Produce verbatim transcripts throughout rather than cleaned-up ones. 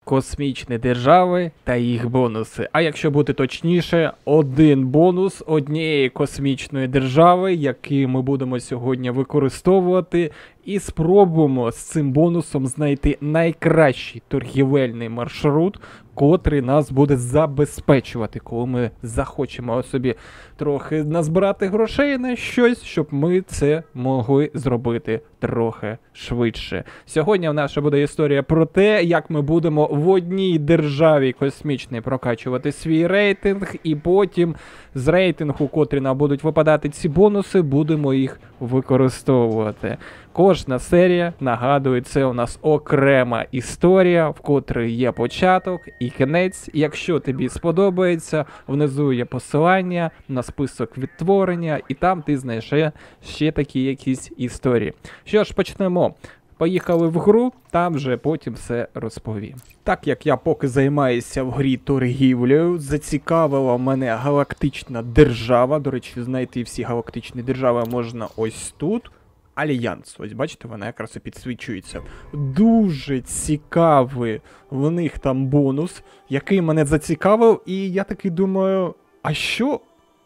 Космічні держави та їх бонуси. А якщо бути точніше, один бонус однієї космічної держави, який ми будемо сьогодні використовувати, і спробуємо з цим бонусом знайти найкращий торгівельний маршрут, котрий нас буде забезпечувати, коли ми захочемо собі трохи назбирати грошей на щось, щоб ми це могли зробити трохи швидше. Сьогодні в нас буде історія про те, як ми будемо в одній державі космічній прокачувати свій рейтинг, і потім з рейтингу, котрі нам будуть випадати ці бонуси, будемо їх використовувати. Кожна серія, нагадую, це у нас окрема історія, в котрій є початок і кінець. Якщо тобі сподобається, внизу є посилання на список відтворення, і там ти знайдеш ще такі якісь історії. Що ж, почнемо. Поїхали в гру, там вже потім все розповім. Так як я поки займаюся в грі торгівлею, зацікавила мене галактична держава. До речі, знайти всі галактичні держави можна ось тут. Альянс, ось бачите, вона якраз і підсвічується. Дуже цікавий в них там бонус, який мене зацікавив, і я таки думаю, а що?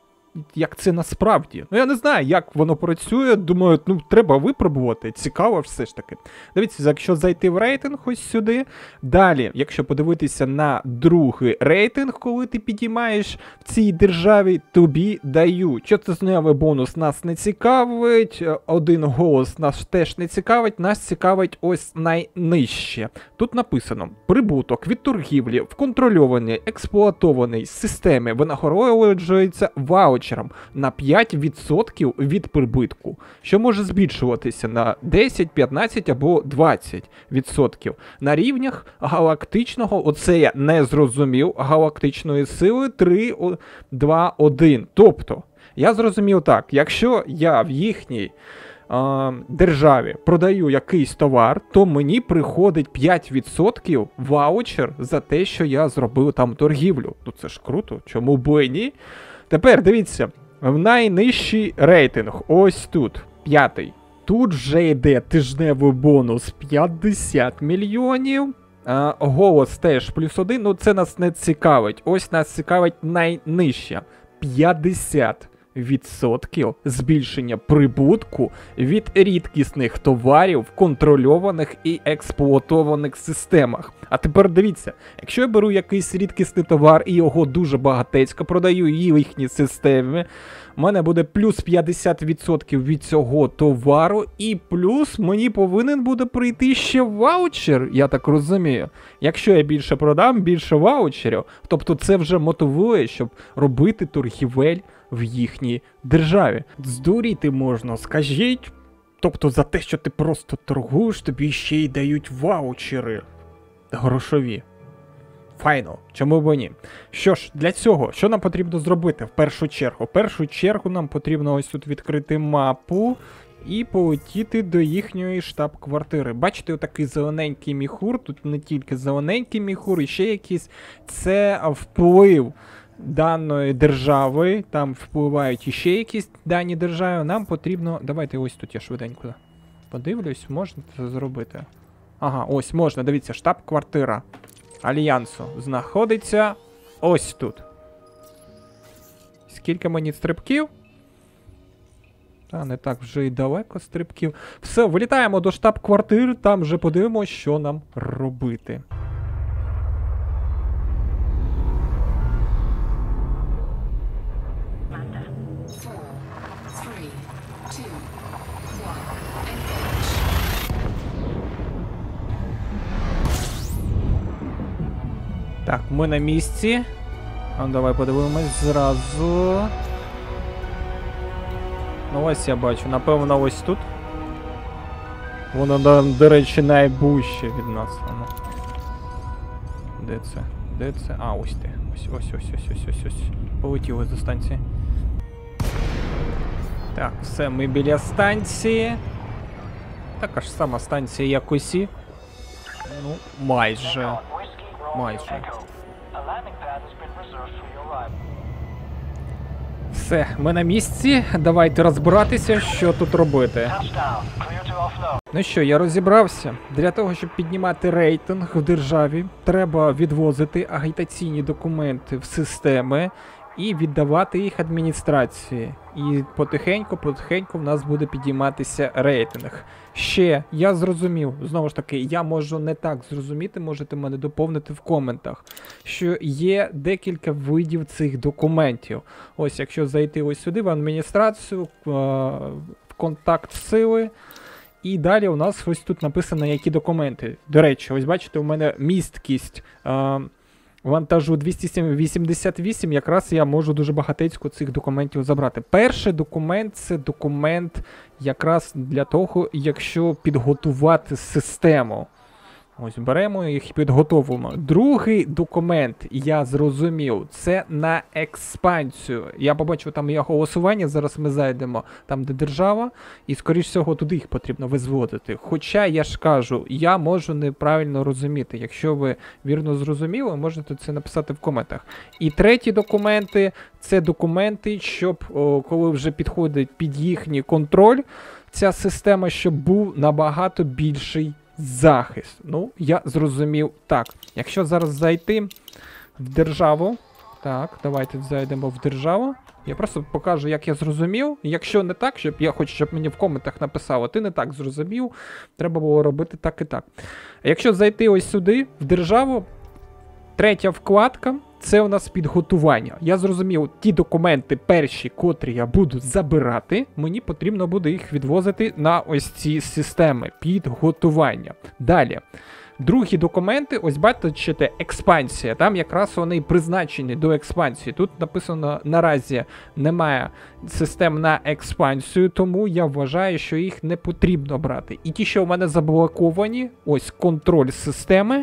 Як це насправді? Ну, я не знаю, як воно працює. Думаю, ну, треба випробувати. Цікаво все ж таки. Дивіться, якщо зайти в рейтинг ось сюди. Далі, якщо подивитися на другий рейтинг, коли ти підіймаєш в цій державі, тобі дають. Чотизневий бонус нас не цікавить, один голос нас теж не цікавить, нас цікавить ось найнижче. Тут написано, прибуток від торгівлі в контрольованій, експлуатованій системі винагороджується ваучером на п'ять відсотків від прибутку, що може збільшуватися на десять, п'ятнадцять або двадцять відсотків. На рівнях галактичного, оце я не зрозумів, галактичної сили три, два, один. Тобто, я зрозумів так, якщо я в їхній е, державі продаю якийсь товар, то мені приходить п'ять відсотків ваучер за те, що я зробив там торгівлю. Ну це ж круто, чому б і ні? Тепер, дивіться, в найнижчий рейтинг, ось тут, п'ятий. Тут вже йде тижневий бонус п'ятдесят мільйонів, а, голос теж плюс один, ну це нас не цікавить. Ось нас цікавить найнижче, п'ятдесят відсотків збільшення прибутку від рідкісних товарів в контрольованих і експлуатованих системах. А тепер дивіться, якщо я беру якийсь рідкісний товар і його дуже багатецько продаю її в їхній системі, у мене буде плюс п'ятдесят відсотків від цього товару, і плюс мені повинен буде прийти ще ваучер, я так розумію. Якщо я більше продам, більше ваучерів, тобто це вже мотивує, щоб робити торгівель в їхній державі. Здуріти можна, скажіть. Тобто за те, що ти просто торгуєш, тобі ще й дають ваучери грошові. Файно, чому б ні? Що ж, для цього, що нам потрібно зробити в першу чергу? В першу чергу нам потрібно ось тут відкрити мапу і полетіти до їхньої штаб-квартири. Бачите, отакий зелененький міхур, тут не тільки зелененький міхур, і ще якийсь. Це вплив даної держави, там впливають іще якісь дані держави, нам потрібно... Давайте ось тут я швиденько подивлюсь, можна це зробити. Ага, ось можна, дивіться, штаб-квартира Альянсу знаходиться ось тут. Скільки мені стрибків? Та, не так вже і далеко стрибків. Все, вилітаємо до штаб-квартир, там вже подивимося, що нам робити. Так, ми на місці. А, давай подивимось зразу. Ну ось я бачу, напевно ось тут. Воно, до, до речі, найближче від нас. Воно. Де це? Де це? А, ось ти. Ось, ось, ось, ось, ось, ось, ось. Полетіли до станції. Так, все, ми біля станції. Така ж сама станція, як усі. Ну, майже. Майже. Все, ми на місці. Давайте розбиратися, що тут робити. Ну що, я розібрався. Для того, щоб піднімати рейтинг в державі, треба відвозити агітаційні документи в системи і віддавати їх адміністрації. І потихеньку-потихеньку в нас буде підійматися рейтинг. Ще, я зрозумів, знову ж таки, я можу не так зрозуміти, можете мене доповнити в коментах, що є декілька видів цих документів. Ось, якщо зайти ось сюди, в адміністрацію, в контакт сили, і далі у нас ось тут написано, які документи. До речі, ось бачите, у мене місткість а, вантажу двісті вісімдесят вісім, якраз я можу дуже багатецько цих документів забрати. Перший документ – це документ якраз для того, якщо підготувати систему. Ось беремо їх і підготовуємо. Другий документ, я зрозумів, це на експансію. Я побачив, там є голосування, зараз ми зайдемо там, де держава, і, скоріш всього, туди їх потрібно визводити. Хоча, я ж кажу, я можу неправильно розуміти. Якщо ви вірно зрозуміли, можете це написати в коментах. І треті документи, це документи, щоб, о, коли вже підходить під їхній контроль, ця система, щоб був набагато більший захист. Ну, я зрозумів так. Якщо зараз зайти в державу, так, давайте зайдемо в державу. Я просто покажу, як я зрозумів. Якщо не так, щоб я хочу, щоб мені в коментах написало, ти не так зрозумів, треба було робити так і так. А якщо зайти ось сюди, в державу, третя вкладка, це у нас підготування. Я зрозумів, ті документи перші, котрі я буду забирати, мені потрібно буде їх відвозити на ось ці системи підготування. Далі. Другі документи, ось бачите, експансія. Там якраз вони призначені до експансії. Тут написано, наразі немає систем на експансію, тому я вважаю, що їх не потрібно брати. І ті, що у мене заблоковані, ось контроль системи,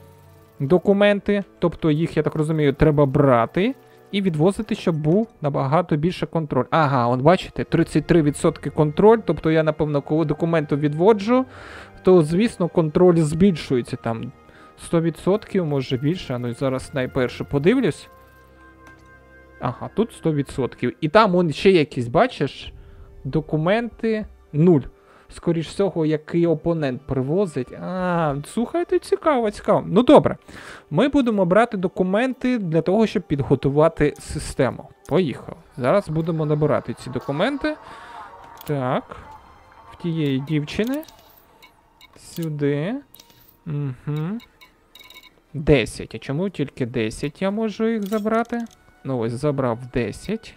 документи, тобто їх, я так розумію, треба брати і відвозити, щоб був набагато більше контроль. Ага, от бачите, тридцять три відсотки контроль, тобто я, напевно, коли документи відводжу, то, звісно, контроль збільшується там сто відсотків, може більше, ну і зараз найперше подивлюсь. Ага, тут сто відсотків. І там он ще якісь, бачиш, документи нуль. Скоріш всього, який опонент привозить. А, слухайте, цікаво, цікаво. Ну добре, ми будемо брати документи для того, щоб підготувати систему. Поїхали. Зараз будемо набирати ці документи. Так, в тієї дівчини. Сюди. Угу. десять. А чому тільки десять я можу їх забрати? Ну ось, забрав десять.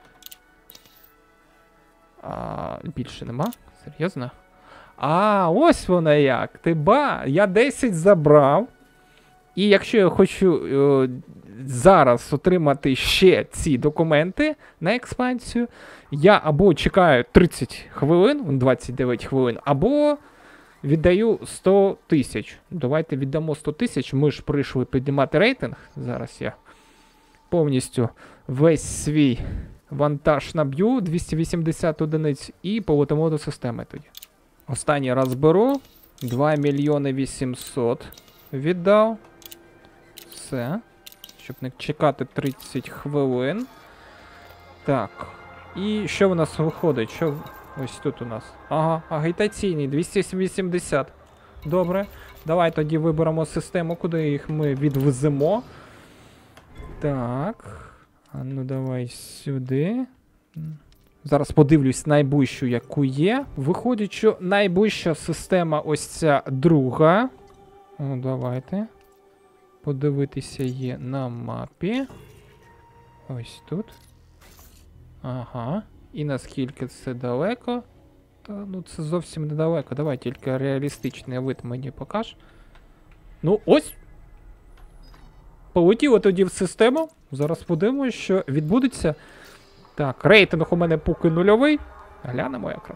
А, більше нема? Серйозно? А, ось вона як. Ти ба, я десять забрав. І якщо я хочу е, зараз отримати ще ці документи на експансію, я або чекаю тридцять хвилин, двадцять дев'ять хвилин, або віддаю сто тисяч. Давайте віддамо сто тисяч, ми ж прийшли піднімати рейтинг. Зараз я повністю весь свій вантаж наб'ю, двісті вісімдесят одиниць, і полетимо до системи тоді. Останній раз беру, два мільйони вісімсот віддав. Все. Щоб не чекати тридцять хвилин. Так. І що в нас виходить? Що ось тут у нас? Ага, агітаційний, двісті вісімдесят. Добре. Давай тоді виберемо систему, куди їх ми відвеземо. Так. А ну давай сюди. Зараз подивлюсь найближчу, яку є. Виходить, що найближча система ось ця друга. О, давайте. Подивитися є на мапі. Ось тут. Ага. І наскільки це далеко? Та ну це зовсім недалеко. Давай тільки реалістичний вид мені покаж. Ну ось. Полетіло тоді в систему. Зараз подивимося, що відбудеться. Так, рейтинг у мене поки нульовий. Глянемо якраз.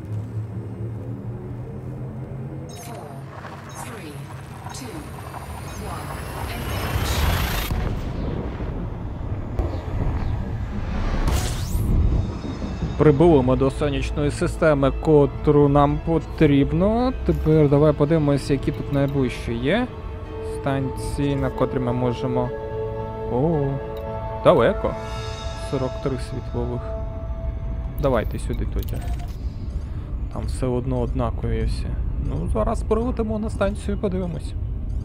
Прибули ми до сонячної системи, котру нам потрібно. Тепер давай подивимося, які тут найближчі є станції, на котрі ми можемо... О, далеко. сорок три світлових. Давайте сюди тоді. Там все одно однакові всі. Ну, зараз прилетимо на станцію і подивимось.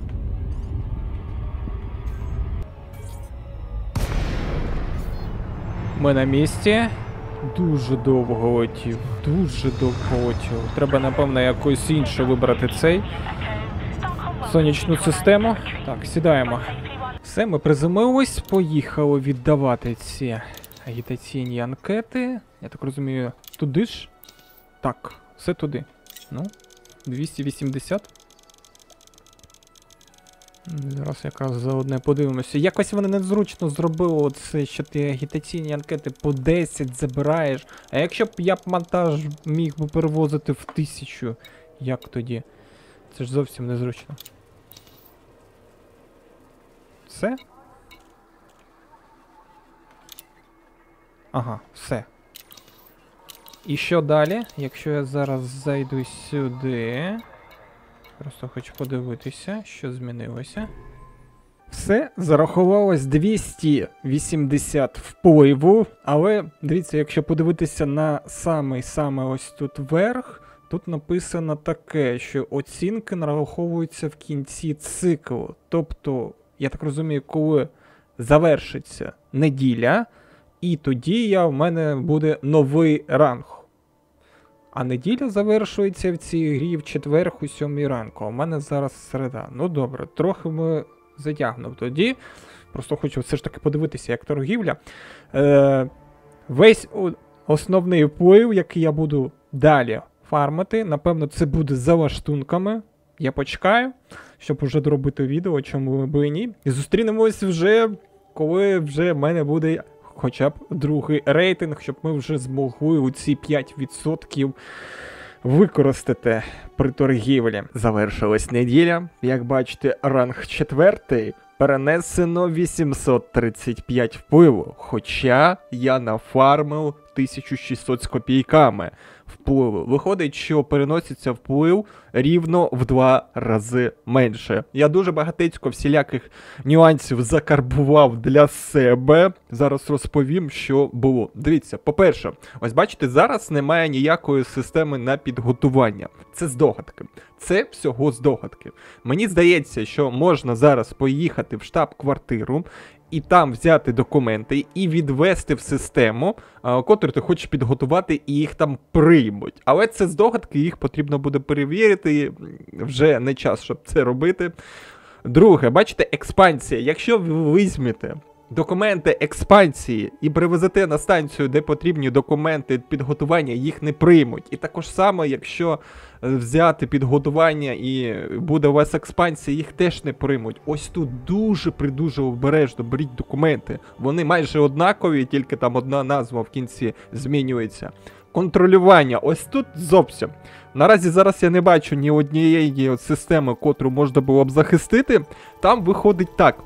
Ми на місці. Дуже довго летів. Дуже довго летів. Треба, напевно, якось інше вибрати цей. Сонячну систему. Так, сідаємо. Все, ми приземлились, поїхали віддавати ці агітаційні анкети. Я так розумію, туди ж? Так, все туди. Ну, двісті вісімдесят. Зараз якраз заодне подивимося. Якось вони незручно зробили оце, що ти агітаційні анкети по десять забираєш. А якщо б я б монтаж міг би перевозити в тисячу, як тоді? Це ж зовсім незручно. Все? Ага, все. І що далі? Якщо я зараз зайду сюди... Просто хочу подивитися, що змінилося. Все, зарахувалось двісті вісімдесят впливу, але, дивіться, якщо подивитися на самий-саме ось тут верх, тут написано таке, що оцінки нараховуються в кінці циклу. Тобто, я так розумію, коли завершиться неділя, і тоді я, в мене буде новий ранг. А неділя завершується в цій грі в четвер у сьомій ранку. А в мене зараз середа. Ну добре, трохи ми затягнув тоді. Просто хочу все ж таки подивитися, як торгівля. Е, весь основний вплив, який я буду далі фармити, напевно, це буде за лаштунками. Я почекаю, щоб вже доробити відео, чому би і ні. І зустрінемось вже, коли вже в мене буде... хоча б другий рейтинг, щоб ми вже змогли у ці п'ять відсотків використати при торгівлі. Завершилась неділя. Як бачите, ранг четвертий. Перенесено вісімсот тридцять п'ять впливу. Хоча я нафармив тисячу шістсот з копійками впливу. Виходить, що переноситься вплив рівно в два рази менше. Я дуже багатецько всіляких нюансів закарбував для себе. Зараз розповім, що було. Дивіться, по-перше, ось бачите, зараз немає ніякої системи на підготування. Це здогадки. Це всього здогадки. Мені здається, що можна зараз поїхати в штаб-квартиру і там взяти документи і відвести в систему, котру ти хочеш підготувати, і їх там приймуть. Але це здогадки, їх потрібно буде перевірити, вже не час, щоб це робити. Друге, бачите, експансія. Якщо ви візьмете документи експансії і привезете на станцію, де потрібні документи підготування, їх не приймуть. І також саме, якщо взяти підготування і буде у вас експансія, їх теж не приймуть. Ось тут дуже-придуже обережно беріть документи. Вони майже однакові, тільки там одна назва в кінці змінюється. Контролювання. Ось тут зовсім. Наразі зараз я не бачу ні однієї системи, котру можна було б захистити. Там виходить так,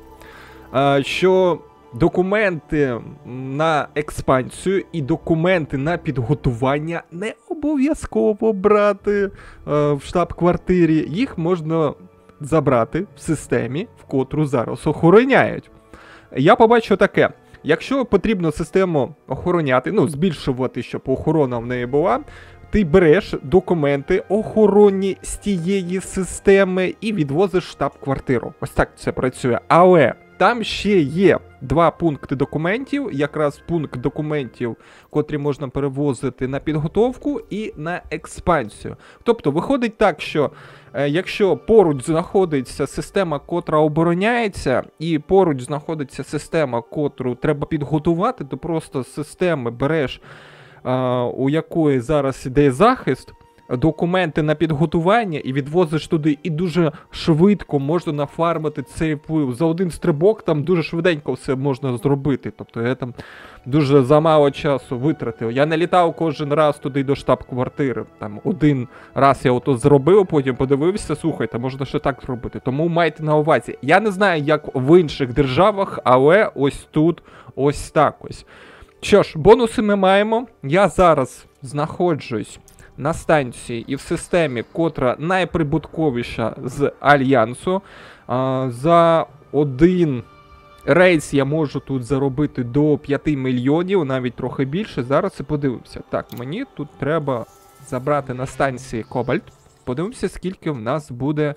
що документи на експансію і документи на підготування не обов'язково брати е, в штаб-квартирі. Їх можна забрати в системі, в котру зараз охороняють. Я побачив таке. Якщо потрібно систему охороняти, ну, збільшувати, щоб охорона в неї була, ти береш документи охоронні з тієї системи і відвозиш в штаб-квартиру. Ось так це працює. Але там ще є два пункти документів, якраз пункт документів, котрі можна перевозити на підготовку і на експансію. Тобто виходить так, що е, якщо поруч знаходиться система, котра обороняється, і поруч знаходиться система, котру треба підготувати, то просто з системи береш, е, у якої зараз іде захист, документи на підготування і відвозиш туди, і дуже швидко можна нафармити цей вплив. За один стрибок там дуже швиденько все можна зробити. Тобто я там дуже замало часу витратив. Я не літав кожен раз туди до штаб-квартири. Там один раз я ото зробив, потім подивився, слухайте, можна ще так зробити. Тому майте на увазі. Я не знаю, як в інших державах, але ось тут ось так ось. Що ж, бонуси ми маємо. Я зараз знаходжусь на станції і в системі, котра найприбутковіша з Альянсу. А, за один рейс я можу тут заробити до п'яти мільйонів, навіть трохи більше. Зараз і подивимося. Так, мені тут треба забрати на станції Кобальт. Подивимося, скільки в нас буде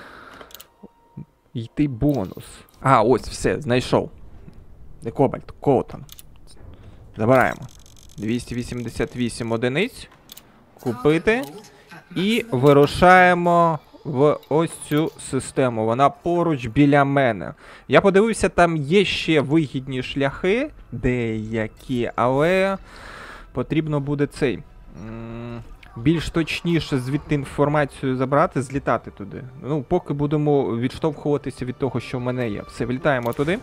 йти бонус. А, ось, все, знайшов. Де Кобальт? Котон. Забираємо. двісті вісімдесят вісім одиниць. Купити. І вирушаємо в ось цю систему. Вона поруч біля мене. Я подивився, там є ще вигідні шляхи, деякі, але потрібно буде цей. М- більш точніше звідти інформацію забрати, злітати туди. Ну, поки будемо відштовхуватися від того, що в мене є. Все, влітаємо туди.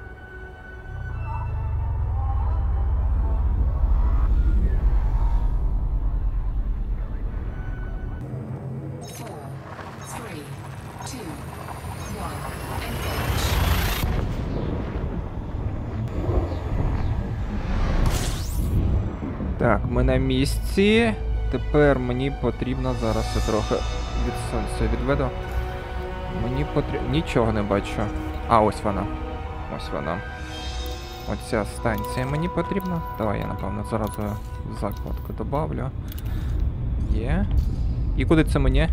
Так, ми на місці. Тепер мені потрібно, зараз я трохи від сонця відведу. Мені потрібно... Нічого не бачу. А, ось вона. Ось вона. Оця станція мені потрібна. Давай я, напевно, зразу закладку добавлю. Є. І куди це мені?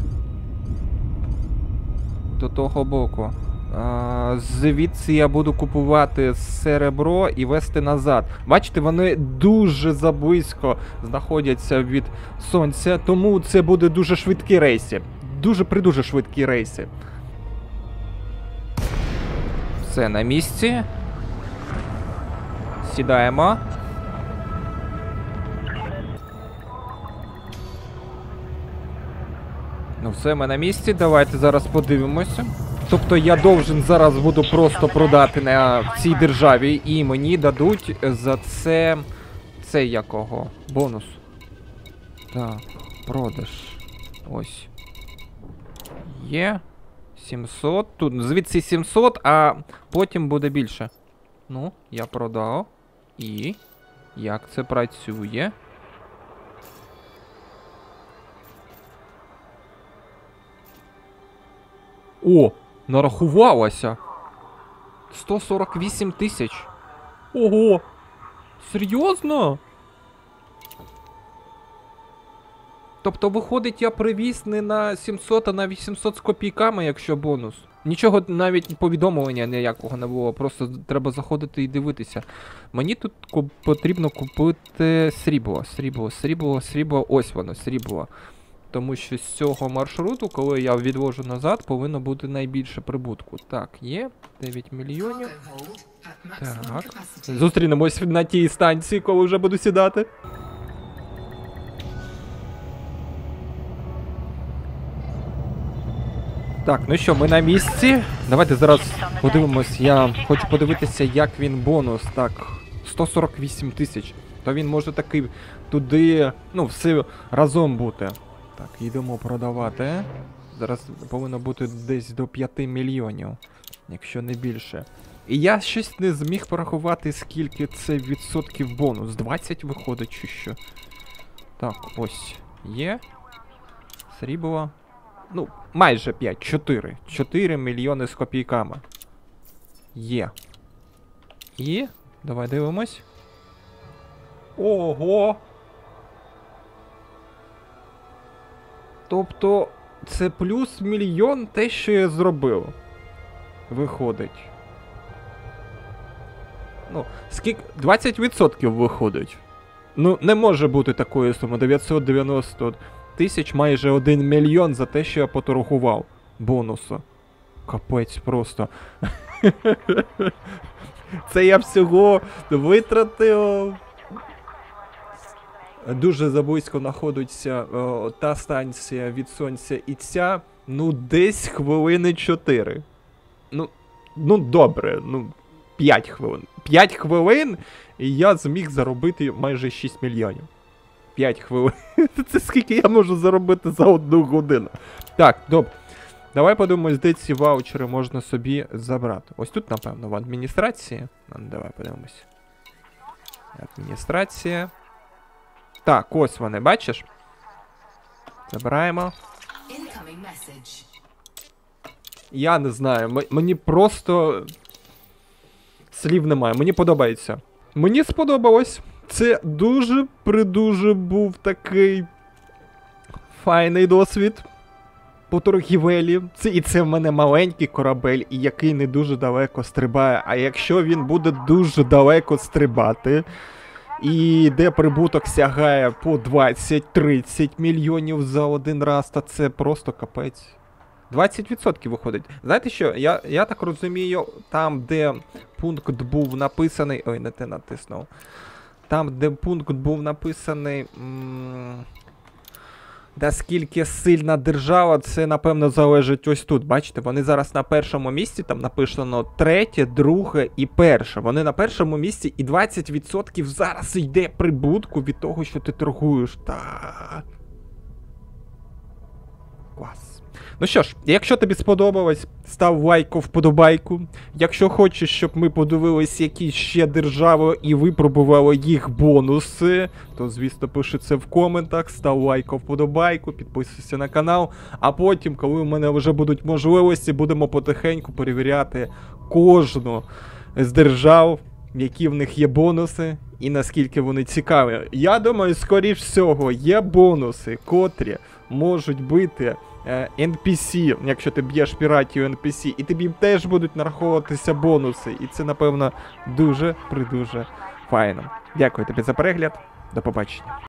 До того боку. А, звідси я буду купувати серебро і вести назад. Бачите, вони дуже заблизько знаходяться від сонця, тому це буде дуже швидкі рейси. Дуже-придуже швидкі рейси. Все на місці. Сідаємо. Ну все, ми на місці. Давайте зараз подивимося. Тобто я должен зараз буду просто продати на цій державі, і мені дадуть за це... Це якого? Бонус. Так, продаж. Ось. Є. сімсот. Тут звідси сімсот, а потім буде більше. Ну, я продав. І... Як це працює? О! Нарахувалося. сто сорок вісім тисяч. Ого! Серйозно? Тобто, виходить, я привіз не на сімсот, а на вісімсот з копійками, якщо бонус. Нічого, навіть повідомлення ніякого не було, просто треба заходити і дивитися. Мені тут ку- потрібно купити срібло, срібло, срібло, срібло, ось воно, срібло. Тому що з цього маршруту, коли я відвожу назад, повинно бути найбільше прибутку. Так, є. дев'ять мільйонів. Так. Зустрінемось на тій станції, коли вже буду сідати. Так, ну що, ми на місці. Давайте зараз подивимось. Я хочу подивитися, як він бонус. Так, сто сорок вісім тисяч. То він може такий туди, ну, все разом бути. Так, йдемо продавати. Зараз повинно бути десь до п'яти мільйонів, якщо не більше. І я щось не зміг порахувати, скільки це відсотків бонус. двадцять виходить чи що. Так, ось. Є. Срібло. Ну, майже п'ять. чотири. чотири мільйони з копійками. Є. І... Давай дивимось. Ого! Тобто, це плюс мільйон те, що я зробив. Виходить. Ну, скільки... двадцять відсотків виходить. Ну, не може бути такої суми. дев'ятсот дев'яносто тисяч, майже один мільйон за те, що я поторгував. Бонусу. Капець просто. Це я всього витратив... Дуже заблизько знаходиться о, та станція від сонця і ця, ну, десь хвилини чотири. Ну, ну добре, ну, п'ять хвилин. п'ять хвилин, і я зміг заробити майже шість мільйонів. п'ять хвилин. Це скільки я можу заробити за одну годину. Так, добре. Давай подивимось, де ці ваучери можна собі забрати. Ось тут, напевно, в адміністрації. Давай подивимось. Адміністрація. Так, ось вони, бачиш? Забираємо. Я не знаю, м- мені просто... Слів немає, мені подобається. Мені сподобалось. Це дуже-придуже був такий файний досвід по торгівелі. Це, і це в мене маленький корабель, і який не дуже далеко стрибає. А якщо він буде дуже далеко стрибати, і де прибуток сягає по двадцять-тридцять мільйонів за один раз, то це просто капець. двадцять відсотків виходить. Знаєте що, я, я так розумію, там, де пункт був написаний... Ой, не те натиснув. Там, де пункт був написаний... М наскільки сильна держава, це, напевно, залежить ось тут. Бачите, вони зараз на першому місці, там написано третє, друге і перше. Вони на першому місці, і двадцять відсотків зараз йде прибутку від того, що ти торгуєш. Так. Клас. Ну що ж, якщо тобі сподобалось, став лайк, вподобайку. Якщо хочеш, щоб ми подивились, які ще держави і випробували їх бонуси, то, звісно, пиши це в коментах, став лайк, вподобайку, підписуйся на канал. А потім, коли у мене вже будуть можливості, будемо потихеньку перевіряти кожну з держав, які в них є бонуси і наскільки вони цікаві. Я думаю, скоріш всього, є бонуси, котрі можуть бити ен пі сі, якщо ти б'єш піратів ен пі сі, і тобі теж будуть нараховуватися бонуси. І це, напевно, дуже-придуже файно. Дякую тобі за перегляд. До побачення.